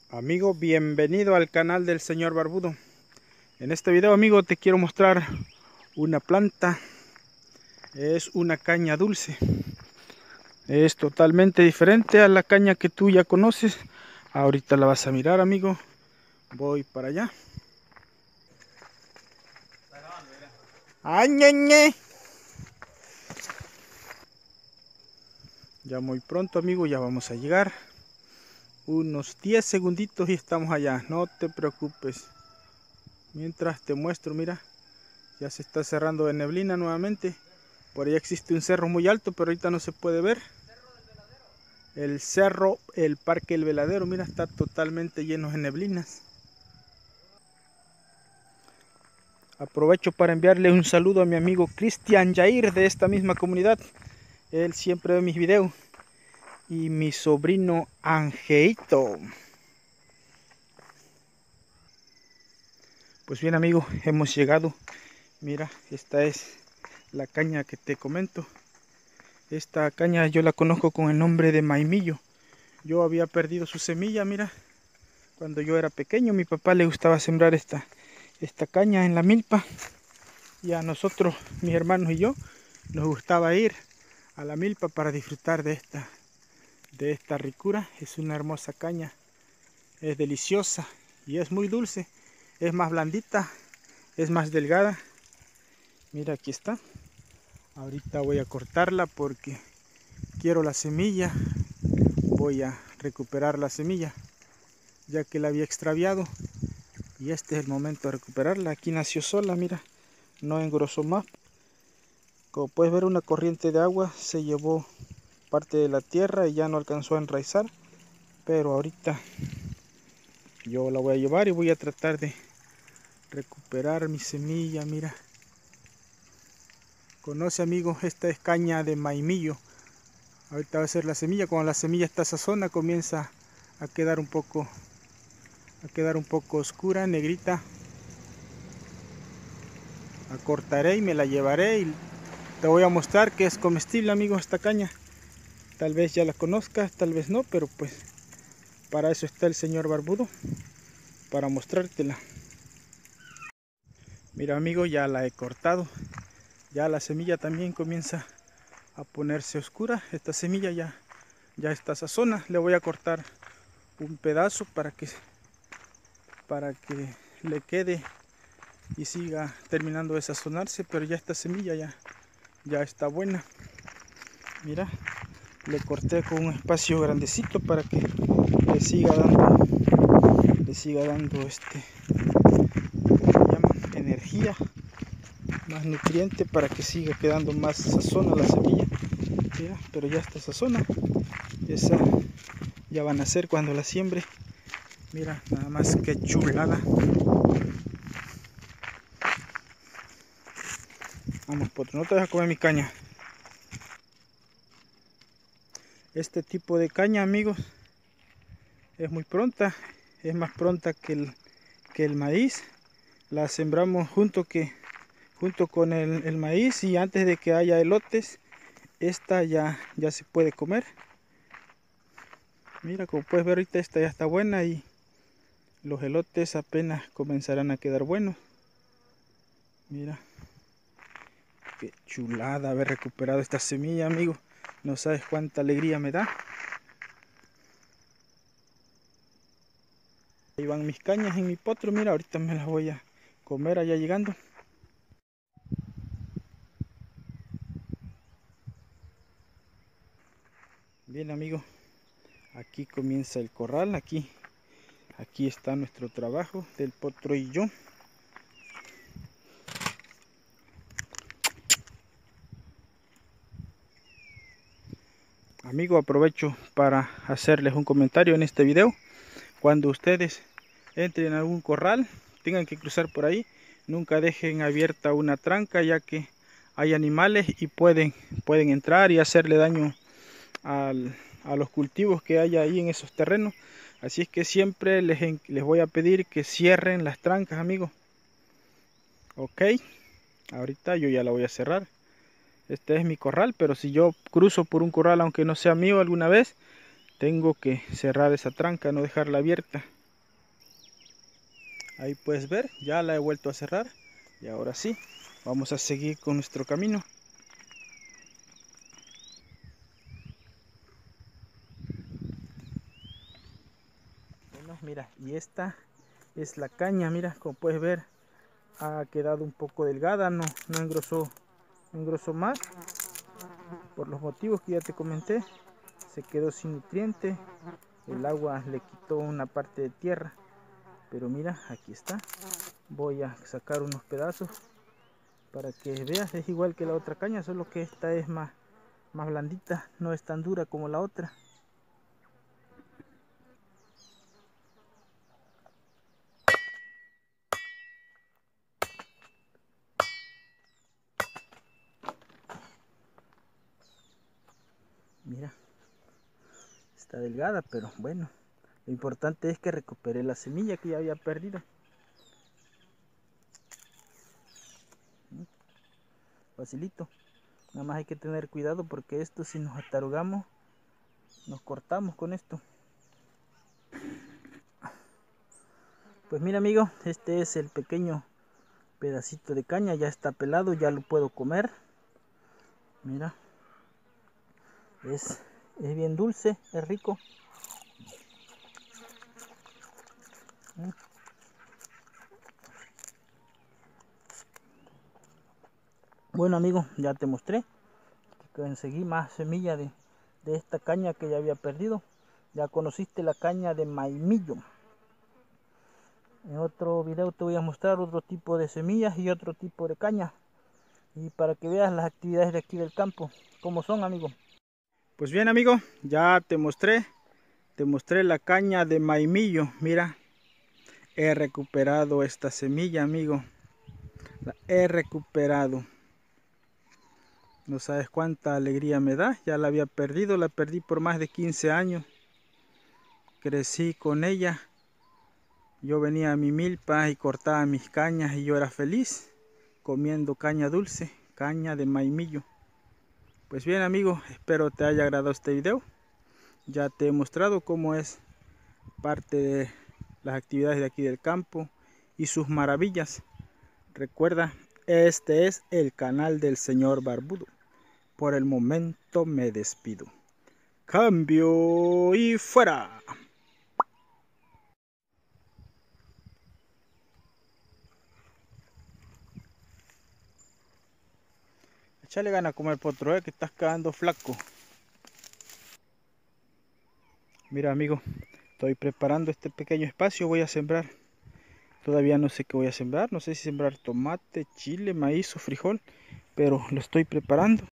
Amigo, bienvenido al canal del señor Barbudo. En este video, amigo, te quiero mostrar una planta. Es una caña dulce. Es totalmente diferente a la caña que tú ya conoces. Ahorita la vas a mirar, amigo. Voy para allá. ¡Ay, ñeñe! Ya muy pronto, amigo, ya vamos a llegar. Unos 10 segunditos y estamos allá. No te preocupes. Mientras te muestro, mira. Ya se está cerrando de neblina nuevamente. Por ahí existe un cerro muy alto, pero ahorita no se puede ver. El cerro, el Parque El Veladero, mira, está totalmente lleno de neblinas. Aprovecho para enviarle un saludo a mi amigo Cristian Jair de esta misma comunidad. Él siempre ve mis videos. Y mi sobrino Angeito. Pues bien, amigo, hemos llegado. Mira, esta es la caña que te comento. Esta caña yo la conozco con el nombre de maimillo. Yo había perdido su semilla, mira. Cuando yo era pequeño, mi papá le gustaba sembrar esta caña en la milpa. Y a nosotros, mis hermanos y yo, nos gustaba ir a la milpa para disfrutar de esta ricura. Es una hermosa caña, es deliciosa y es muy dulce. Es más blandita, es más delgada. Mira, aquí está. Ahorita voy a cortarla porque quiero la semilla. Voy a recuperar la semilla, ya que la había extraviado. Y este es el momento de recuperarla. Aquí nació sola, mira. No engrosó más. Como puedes ver, una corriente de agua se llevó parte de la tierra y ya no alcanzó a enraizar. Pero ahorita yo la voy a llevar y voy a tratar de recuperar mi semilla, mira. Conoce, amigo, esta es caña de maimillo. Ahorita va a ser la semilla. Cuando la semilla está sazona comienza a quedar un poco oscura, negrita. La cortaré y me la llevaré y te voy a mostrar que es comestible, amigo, esta caña. Tal vez ya la conozcas, tal vez no, pero pues para eso está el señor Barbudo, para mostrártela. Mira, amigo, ya la he cortado. Ya la semilla también comienza a ponerse oscura. Esta semilla ya está sazona. Le voy a cortar un pedazo para que le quede y siga terminando de sazonarse, pero ya esta semilla ya está buena. Mira, le corté con un espacio grandecito para que le siga dando energía, más nutriente, para que siga quedando más sazona la semilla. Mira, pero ya está sazona. Esa ya van a ser cuando la siembre. Mira, nada más que chulada. Vamos, potro, no te dejes comer mi caña. Este tipo de caña, amigos, es muy pronta. Es más pronta que el maíz. La sembramos junto con el maíz, y antes de que haya elotes, esta ya se puede comer. Mira, como puedes ver, ahorita esta ya está buena y los elotes apenas comenzarán a quedar buenos. Mira, qué chulada haber recuperado esta semilla, amigo. No sabes cuánta alegría me da. Ahí van mis cañas en mi potro. Mira, ahorita me las voy a comer allá llegando. Bien, amigo, aquí comienza el corral. Aquí está nuestro trabajo del potro y yo. Amigo, aprovecho para hacerles un comentario en este video. Cuando ustedes entren en algún corral, tengan que cruzar por ahí, nunca dejen abierta una tranca, ya que hay animales y pueden entrar y hacerle daño a los cultivos que hay ahí en esos terrenos. Así es que siempre les voy a pedir que cierren las trancas, amigos. Ok, ahorita yo ya la voy a cerrar. Este es mi corral, pero si yo cruzo por un corral, aunque no sea mío alguna vez, tengo que cerrar esa tranca, no dejarla abierta. Ahí puedes ver, ya la he vuelto a cerrar. Y ahora sí, vamos a seguir con nuestro camino. Bueno, mira, y esta es la caña, mira, como puedes ver, ha quedado un poco delgada, no engrosó más, por los motivos que ya te comenté. Se quedó sin nutriente, el agua le quitó una parte de tierra, pero mira, aquí está. Voy a sacar unos pedazos para que veas, es igual que la otra caña, solo que esta es más blandita, no es tan dura como la otra. Mira, está delgada, pero bueno, lo importante es que recuperé la semilla que ya había perdido. Facilito, nada más hay que tener cuidado porque esto, si nos atarugamos, nos cortamos con esto. Pues mira, amigo, este es el pequeño pedacito de caña, ya está pelado, ya lo puedo comer. Mira, es bien dulce, es rico. Bueno, amigo, ya te mostré que conseguí más semilla de esta caña que ya había perdido. Ya conociste la caña de maimillo. En otro video te voy a mostrar otro tipo de semillas y otro tipo de caña, y para que veas las actividades de aquí del campo cómo son, amigo. Pues bien, amigo, ya te mostré la caña de maimillo. Mira, he recuperado esta semilla, amigo, la he recuperado. No sabes cuánta alegría me da. Ya la había perdido, la perdí por más de 15 años. Crecí con ella. Yo venía a mi milpa y cortaba mis cañas y yo era feliz comiendo caña dulce, caña de maimillo. Pues bien, amigo, espero te haya agradado este video. Ya te he mostrado cómo es parte de las actividades de aquí del campo y sus maravillas. Recuerda, este es el canal del señor Barbudo. Por el momento me despido. Cambio y fuera. Échale gana a comer potro, que estás quedando flaco. Mira, amigo, estoy preparando este pequeño espacio. Voy a sembrar. Todavía no sé qué voy a sembrar. No sé si sembrar tomate, chile, maíz o frijol, pero lo estoy preparando.